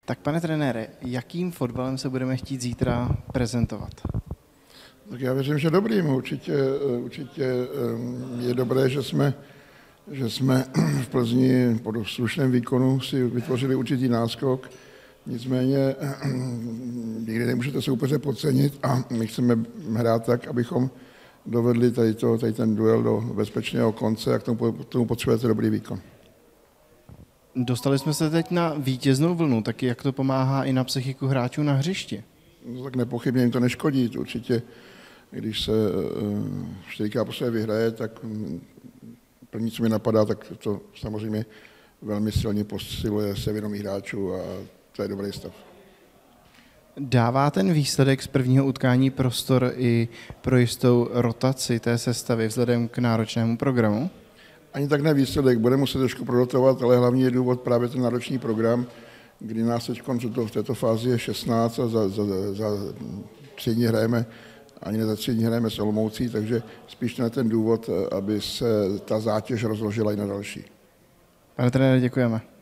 Tak pane trenére, jakým fotbalem se budeme chtít zítra prezentovat? Tak já věřím, že dobrým. Určitě je dobré, že jsme v Plzni po slušném výkonu si vytvořili určitý náskok. Nicméně nikdy nemůžete soupeře podcenit a my chceme hrát tak, abychom dovedli tady ten duel do bezpečného konce a k tomu potřebujete dobrý výkon. Dostali jsme se teď na vítěznou vlnu, tak jak to pomáhá i na psychiku hráčů na hřišti? No, tak nepochybně jim to neškodí. Určitě, když se 4x po sobě vyhraje, tak první, co mi napadá, tak to samozřejmě velmi silně posiluje sevědomí hráčů a to je dobrý stav. Dává ten výsledek z prvního utkání prostor i pro jistou rotaci té sestavy vzhledem k náročnému programu? Ani tak ne výsledek, bude muset trošku prorotovat, ale hlavní je důvod právě ten náročný program, kdy nás teď v této fázi je 16 a za 3 dny hrajeme, ani ne za 3 dny hrajeme s Olomoucí, takže spíš ten důvod, aby se ta zátěž rozložila i na další. Pane trenére, děkujeme.